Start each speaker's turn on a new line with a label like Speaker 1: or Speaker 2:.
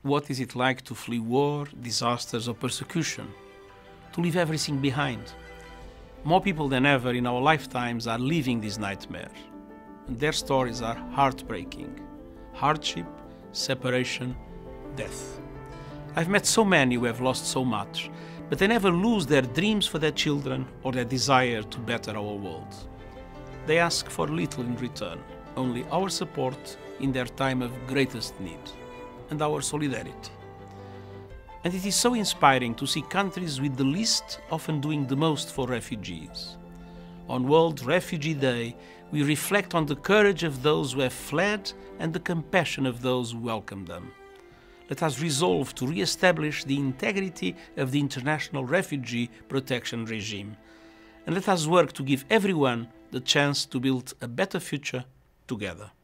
Speaker 1: what is it like to flee war, disasters or persecution, to leave everything behind. More people than ever in our lifetimes are living this nightmare, and their stories are heartbreaking. Hardship, separation, death. I've met so many who have lost so much, but they never lose their dreams for their children or their desire to better our world. They ask for little in return, only our support in their time of greatest need, and our solidarity. And it is so inspiring to see countries with the least often doing the most for refugees. On World Refugee Day, we reflect on the courage of those who have fled and the compassion of those who welcome them. Let us resolve to re-establish the integrity of the international refugee protection regime. And let us work to give everyone the chance to build a better future together.